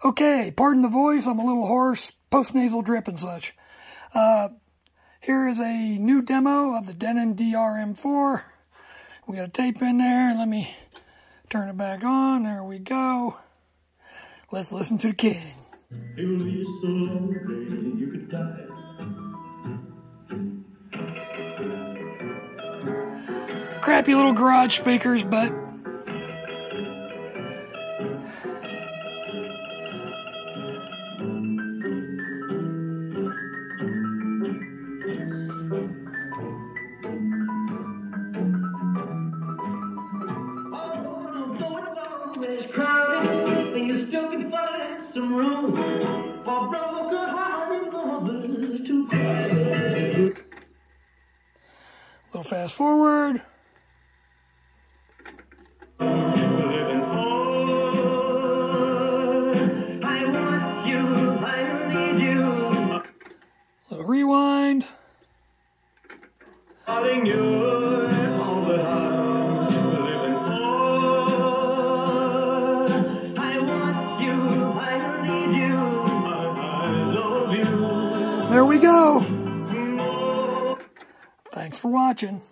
Okay, pardon the voice, I'm a little hoarse, post-nasal drip and such. Here is a new demo of the Denon DRM4. We got a tape in there. Let me turn it back on. There we go. Let's listen to the king. It will be so lonely you could die. Crappy little garage speakers, but It's crowded, and you still can find some room for broken-hearted lovers to cry. little fast forward. Living hard. I want you, I need you. Little rewind. Darling, you're all that I'm living for. I want you, I need you. I love you. There we go. Thanks for watching.